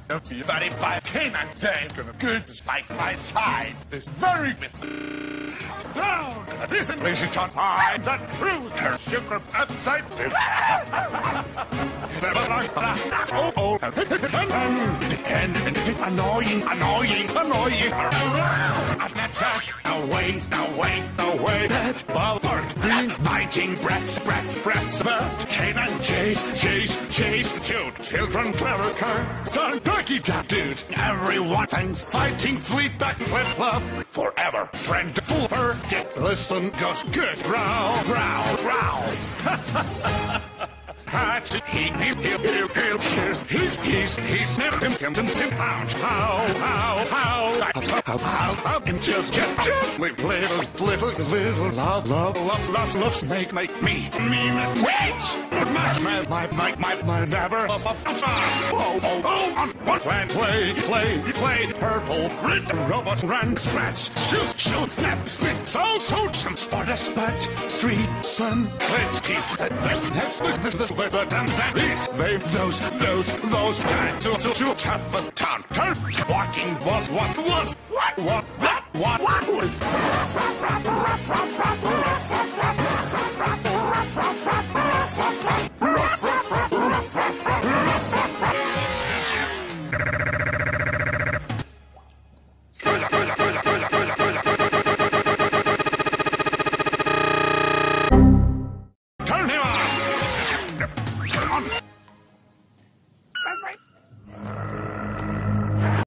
Everybody by Canaan Day. Gonna good despite my side. This very down. Listen, LazyTown, find the truth. Her sugar upside. And annoying. An attack. Away. That ballpark. Green biting breaths. But Canaan chase. Shoot. Children clever car. Turkey dude. Everyone thinks fighting fleet back flip-flop. Forever. Friend full forget. Listen, goes good. Growl. He's never him pounds. How him just little love make me wait. My never on what play purple red robot run scratch shoot snap split so some spot street sun let's keep let's this with the damn those guys to toughest town turn walking was what